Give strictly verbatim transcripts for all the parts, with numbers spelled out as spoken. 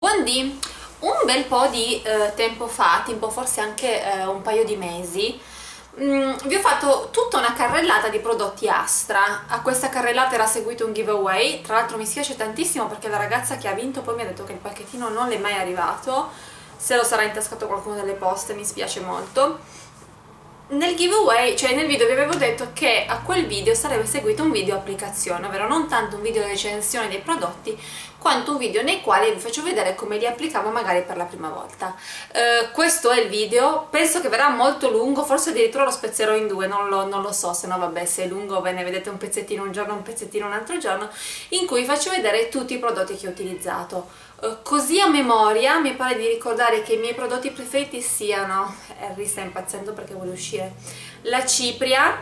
Buondì, un bel po' di eh, tempo fa, tipo forse anche eh, un paio di mesi, mh, vi ho fatto tutta una carrellata di prodotti Astra. A questa carrellata era seguito un giveaway, tra l'altro mi spiace tantissimo perché la ragazza che ha vinto poi mi ha detto che il pacchettino non le è mai arrivato, se lo sarà intascato qualcuno delle poste, mi spiace molto. Nel giveaway, cioè nel video vi avevo detto che a quel video sarebbe seguito un video applicazione, ovvero non tanto un video di recensione dei prodotti quanto un video nei quali vi faccio vedere come li applicavo magari per la prima volta. Eh, questo è il video, penso che verrà molto lungo, forse addirittura lo spezzerò in due, non lo, non lo so, se no vabbè, se è lungo ve ne vedete un pezzettino un giorno, un pezzettino un altro giorno, in cui vi faccio vedere tutti i prodotti che ho utilizzato. Uh, così a memoria mi pare di ricordare che i miei prodotti preferiti siano, Harry sta impazzendo perché vuole uscire, la cipria,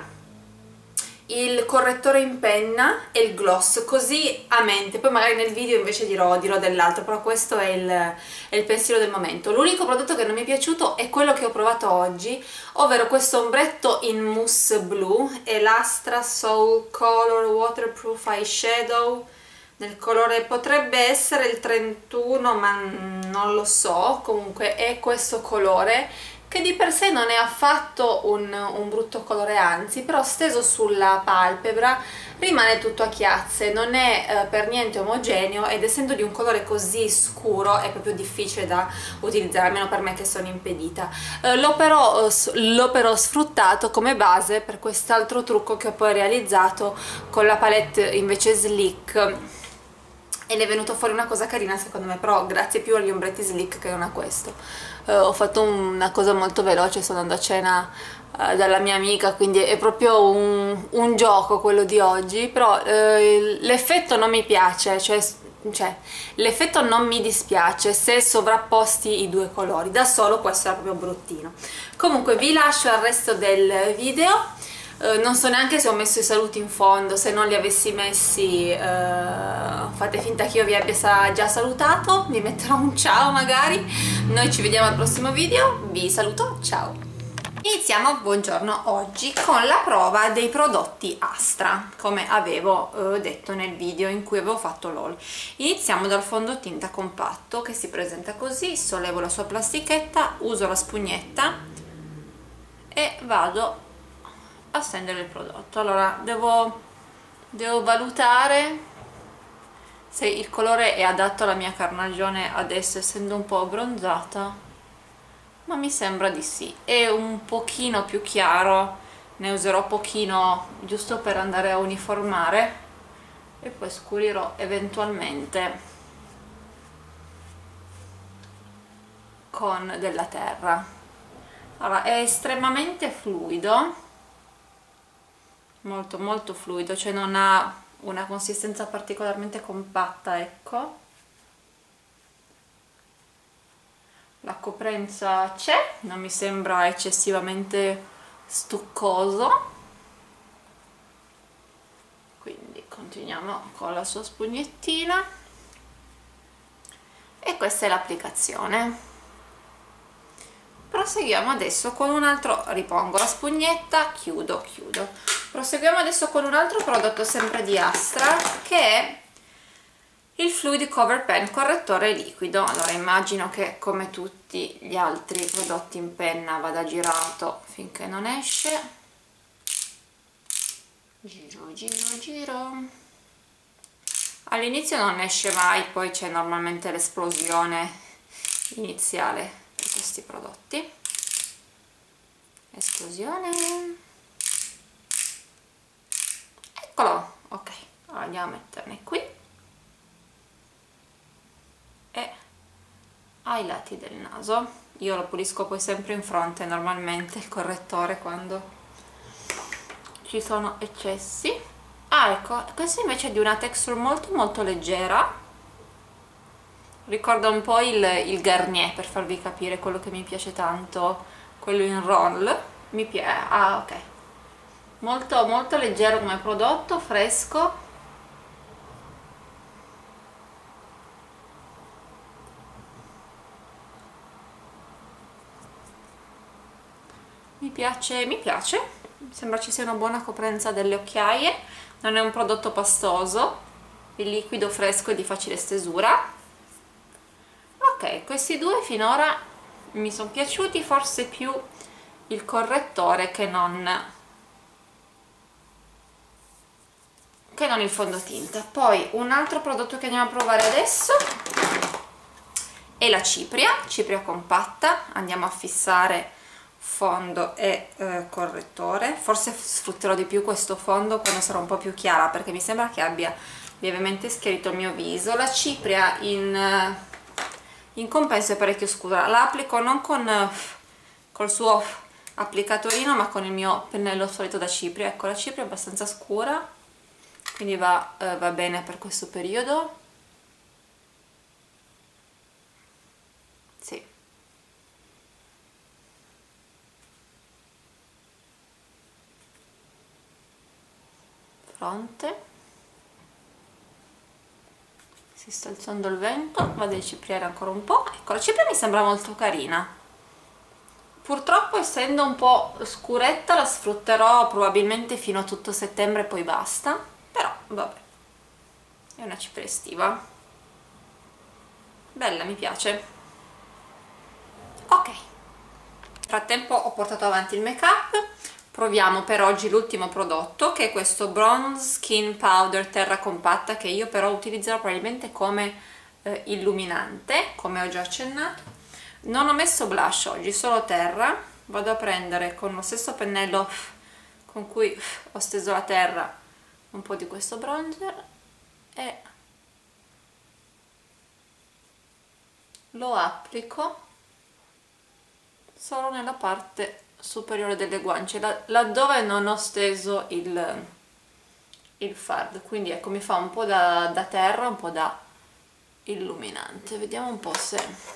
il correttore in penna e il gloss, così a mente, poi magari nel video invece dirò, dirò dell'altro, però questo è il, è il pensiero del momento. L'unico prodotto che non mi è piaciuto è quello che ho provato oggi, ovvero questo ombretto in mousse blu, è l'Astra Soul Color Waterproof Eyeshadow, nel colore potrebbe essere il trentuno ma non lo so, comunque è questo colore che di per sé non è affatto un, un brutto colore, anzi, però steso sulla palpebra rimane tutto a chiazze, non è eh, per niente omogeneo ed essendo di un colore così scuro è proprio difficile da utilizzare, almeno per me che sono impedita. Eh, l'ho però, l'ho però sfruttato come base per quest'altro trucco che ho poi realizzato con la palette invece Sleek, ed è venuto fuori una cosa carina secondo me, però grazie più agli ombretti Sleek che non a questo. Uh, ho fatto una cosa molto veloce, sono andata a cena uh, dalla mia amica, quindi è proprio un, un gioco quello di oggi, però uh, l'effetto non mi piace, cioè, cioè l'effetto non mi dispiace se sovrapposti i due colori, da solo questo era proprio bruttino. Comunque vi lascio al resto del video. Uh, non so neanche se ho messo i saluti in fondo, se non li avessi messi uh, fate finta che io vi abbia già salutato, vi metterò un ciao magari. Noi ci vediamo al prossimo video, vi saluto, ciao! Iniziamo, buongiorno, oggi con la prova dei prodotti Astra, come avevo uh, detto nel video in cui avevo fatto l'haul. Iniziamo dal fondotinta compatto che si presenta così, sollevo la sua plastichetta, uso la spugnetta e vado a stendere il prodotto. Allora devo, devo valutare se il colore è adatto alla mia carnagione adesso, essendo un po' abbronzata, ma mi sembra di sì. È un pochino più chiaro, ne userò pochino giusto per andare a uniformare e poi scurirò eventualmente con della terra. Allora, è estremamente fluido, molto molto fluido, cioè non ha una consistenza particolarmente compatta, ecco. La coprenza c'è, non mi sembra eccessivamente stuccoso, quindi continuiamo con la sua spugnettina e questa è l'applicazione. Proseguiamo adesso con un altro, ripongo la spugnetta, chiudo, chiudo. Proseguiamo adesso con un altro prodotto sempre di Astra, che è il Fluid Cover Pen correttore liquido. Allora immagino che come tutti gli altri prodotti in penna vada girato finché non esce. Giro, giro, giro. All'inizio non esce mai, poi c'è normalmente l'esplosione iniziale per questi prodotti. Esplosione. Eccolo, ok, allora andiamo a metterne qui e ai lati del naso. Io lo pulisco poi sempre in fronte normalmente il correttore quando ci sono eccessi. Ah, ecco, questo invece è di una texture molto molto leggera, ricorda un po' il, il Garnier, per farvi capire quello che mi piace tanto, quello in roll. Mi piace, ah ok, molto molto leggero come prodotto, fresco. Mi piace, mi piace, sembra ci sia una buona coprenza delle occhiaie, non è un prodotto pastoso, il liquido fresco e di facile stesura. Ok, questi due finora mi sono piaciuti, forse più il correttore che non che non il fondotinta. Poi un altro prodotto che andiamo a provare adesso è la cipria, cipria compatta. Andiamo a fissare fondo e eh, correttore. Forse sfrutterò di più questo fondo quando sarà un po' più chiara, perché mi sembra che abbia lievemente schiarito il mio viso. La cipria in, in compenso è parecchio scura, la applico non con col suo applicatorino ma con il mio pennello solito da cipria. Ecco, la cipria è abbastanza scura, quindi va, eh, va bene per questo periodo. Sì. Fronte. Si sta alzando il vento, vado a cipriare ancora un po'. Ecco, la cipria mi sembra molto carina. Purtroppo, essendo un po' scuretta, la sfrutterò probabilmente fino a tutto settembre e poi basta. Però vabbè, è una cipria estiva, bella, mi piace. Ok, nel frattempo ho portato avanti il make up. Proviamo per oggi l'ultimo prodotto, che è questo Bronze Skin Powder Terra Compatta, che io però utilizzerò probabilmente come eh, illuminante, come ho già accennato. Non ho messo blush oggi, solo terra. Vado a prendere con lo stesso pennello con cui ho steso la terra un po' di questo bronzer e lo applico solo nella parte superiore delle guance, laddove non ho steso il, il fard. Quindi ecco, mi fa un po' da, da terra, un po' da illuminante. Vediamo un po' se...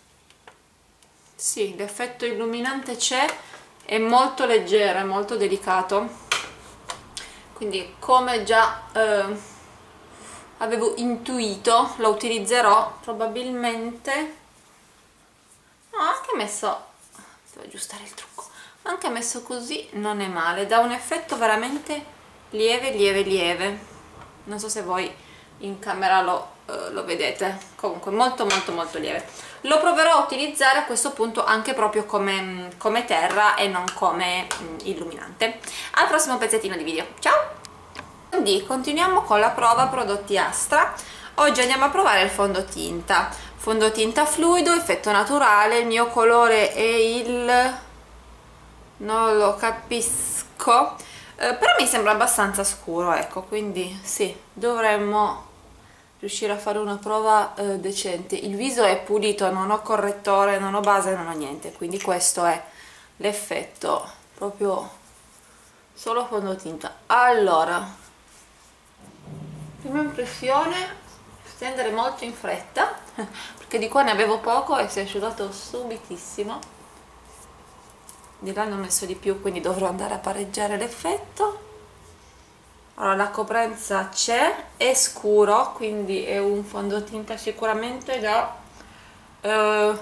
Sì, l'effetto illuminante c'è, è molto leggero, è molto delicato, quindi come già eh, avevo intuito lo utilizzerò probabilmente. Ho anche messo, devo aggiustare il trucco, anche messo così non è male, dà un effetto veramente lieve lieve lieve. Non so se voi in camera lo, eh, lo vedete, comunque molto molto molto lieve. Lo proverò a utilizzare a questo punto anche proprio come, come terra e non come mh, illuminante. Al prossimo pezzettino di video, ciao! Quindi continuiamo con la prova prodotti Astra. Oggi andiamo a provare il fondotinta, fondotinta fluido, effetto naturale. Il mio colore è il... non lo capisco, eh, però mi sembra abbastanza scuro, ecco, quindi sì, dovremmo riuscire a fare una prova eh, decente. Il viso è pulito, non ho correttore, non ho base, non ho niente, quindi questo è l'effetto, proprio solo fondotinta. Allora, prima impressione, stendere molto in fretta perché di qua ne avevo poco e si è asciugato subitissimo. Di là ne ho messo di più, quindi dovrò andare a pareggiare l'effetto. Allora, la coprenza c'è, è scuro, quindi è un fondotinta sicuramente da eh,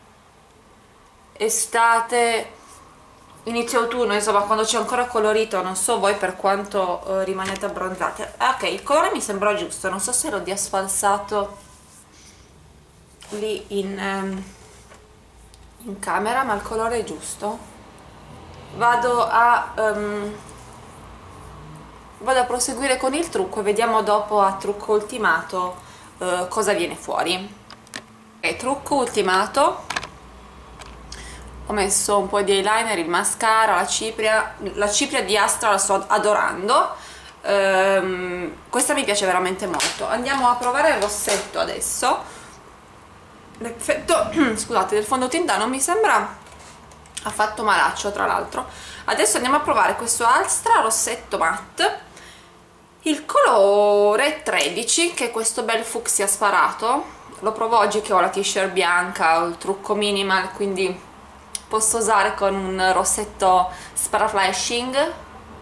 estate, inizio autunno, insomma, quando c'è ancora colorito. Non so voi per quanto eh, rimanete abbronzate. Ah, ok, il colore mi sembra giusto, non so se l'ho diasfalsato lì in, ehm, in camera, ma il colore è giusto. Vado a... Um, vado a proseguire con il trucco e vediamo dopo a trucco ultimato eh, cosa viene fuori. Ok, trucco ultimato, ho messo un po' di eyeliner, il mascara, la cipria. La cipria di Astra la sto adorando, ehm, questa mi piace veramente molto. Andiamo a provare il rossetto adesso. L'effetto scusate, del fondotinta non mi sembra affatto malaccio, tra l'altro. Adesso andiamo a provare questo Astra rossetto matte, il colore tredici, che è questo bel fucsia sparato. Lo provo oggi che ho la t-shirt bianca, ho il trucco minimal, quindi posso usare con un rossetto sparaflashing.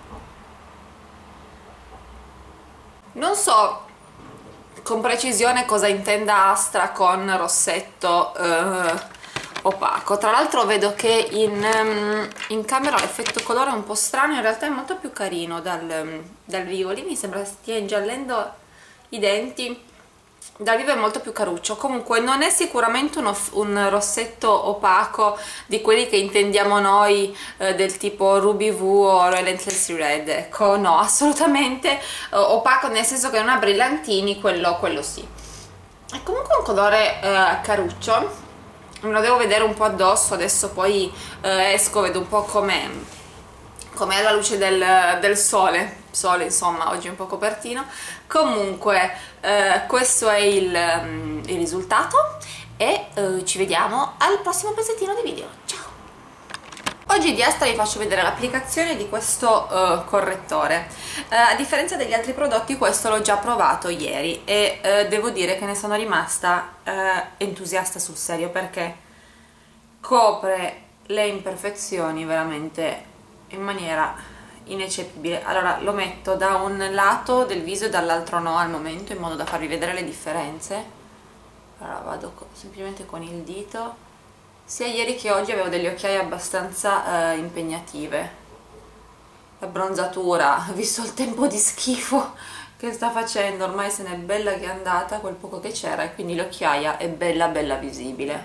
Non so con precisione cosa intenda Astra con rossetto eh, opaco. Tra l'altro vedo che in, um, in camera l'effetto colore è un po' strano, in realtà è molto più carino dal, um, dal vivo. Lì mi sembra stia ingiallendo i denti, dal vivo è molto più caruccio. Comunque non è sicuramente uno, un rossetto opaco di quelli che intendiamo noi, eh, del tipo Ruby Woo o Relentless Red, ecco, no, assolutamente eh, opaco, nel senso che non ha brillantini, quello, quello sì. È comunque un colore eh, caruccio, me lo devo vedere un po' addosso, adesso poi eh, esco, vedo un po' com'è com'è la luce del, del sole, sole insomma, oggi è un po' copertino. Comunque eh, questo è il, um, il risultato e eh, ci vediamo al prossimo pezzettino di video. Ciao! Oggi di Astra vi faccio vedere l'applicazione di questo uh, correttore. Uh, a differenza degli altri prodotti, questo l'ho già provato ieri e uh, devo dire che ne sono rimasta uh, entusiasta sul serio, perché copre le imperfezioni veramente in maniera ineccepibile. Allora lo metto da un lato del viso e dall'altro no al momento, in modo da farvi vedere le differenze. Allora vado co semplicemente con il dito. Sia ieri che oggi avevo delle occhiaie abbastanza eh, impegnative. La bronzatura, visto il tempo di schifo che sta facendo, ormai se n'è bella che è andata quel poco che c'era, e quindi l'occhiaia è bella bella visibile.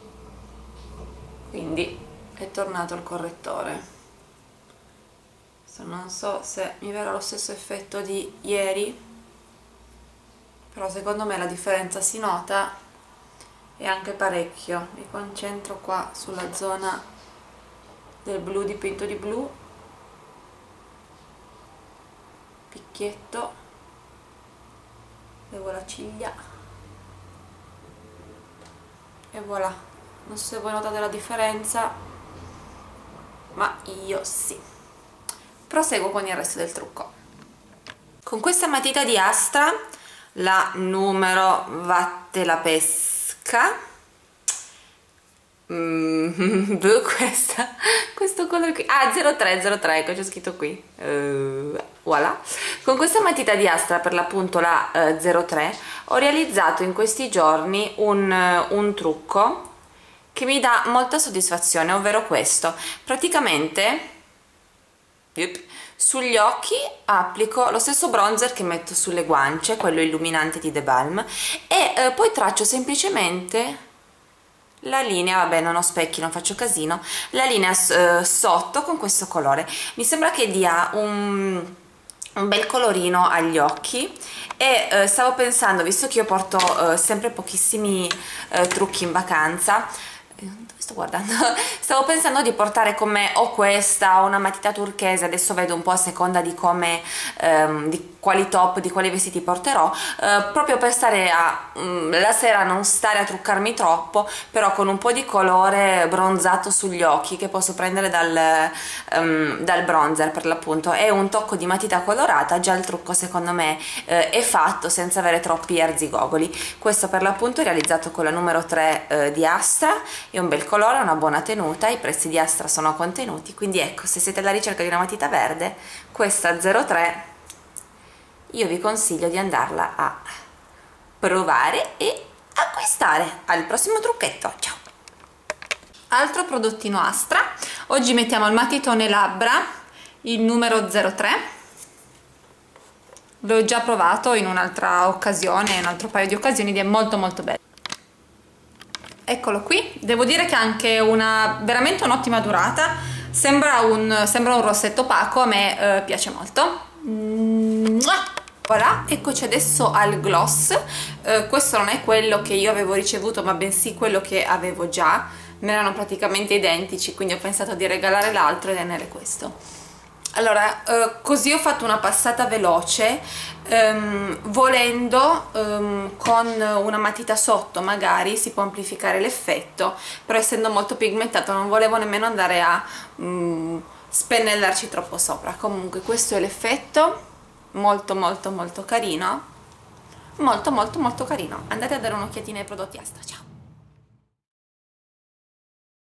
Quindi è tornato il correttore. Non so se mi verrà lo stesso effetto di ieri, però secondo me la differenza si nota, e anche parecchio. Mi concentro qua sulla zona del blu, dipinto di blu, picchietto, levo la ciglia e voilà. Non so se voi notate la differenza, ma io sì. Proseguo con il resto del trucco. Con questa matita di Astra, la numero Vatte la pesca, mm, questa, questo colore qui, ah zero tre zero tre, che c'è scritto qui, uh, voilà. Con questa matita di Astra, per l'appunto la uh, zero tre, ho realizzato in questi giorni un, uh, un trucco che mi dà molta soddisfazione, ovvero questo. Praticamente Yep. Sugli occhi applico lo stesso bronzer che metto sulle guance, quello illuminante di The Balm, e eh, poi traccio semplicemente la linea, vabbè non ho specchi, non faccio casino, la linea eh, sotto con questo colore. Mi sembra che dia un, un bel colorino agli occhi, e eh, stavo pensando, visto che io porto eh, sempre pochissimi eh, trucchi in vacanza, sto guardando, stavo pensando di portare come o questa o una matita turchese, adesso vedo un po' a seconda di come, ehm, di quali top, di quali vestiti porterò, eh, proprio per stare a, mh, la sera non stare a truccarmi troppo, però con un po' di colore bronzato sugli occhi che posso prendere dal, um, dal bronzer, per l'appunto, e un tocco di matita colorata. Già il trucco secondo me eh, è fatto senza avere troppi arzigogoli. Questo per l'appunto è realizzato con la numero tre eh, di Astra, è un bel colore, una buona tenuta, i prezzi di Astra sono contenuti, quindi ecco, se siete alla ricerca di una matita verde, questa zero tre io vi consiglio di andarla a provare e acquistare. Al prossimo trucchetto, ciao! Altro prodottino Astra, oggi mettiamo il matitone labbra, il numero zero tre, l'ho già provato in un'altra occasione, in un altro paio di occasioni, ed è molto molto bello. Eccolo qui, devo dire che ha anche una veramente un'ottima durata, sembra un, sembra un rossetto opaco, a me eh, piace molto. Voilà, eccoci adesso al gloss. Eh, questo non è quello che io avevo ricevuto, ma bensì quello che avevo già, ne erano praticamente identici, quindi ho pensato di regalare l'altro e tenere questo. Allora, eh, così ho fatto una passata veloce, ehm, volendo ehm, con una matita sotto magari si può amplificare l'effetto, però essendo molto pigmentato non volevo nemmeno andare a mm, spennellarci troppo sopra. Comunque questo è l'effetto, molto molto molto carino, molto molto molto carino. Andate a dare un'occhiatina ai prodotti Astra, ciao!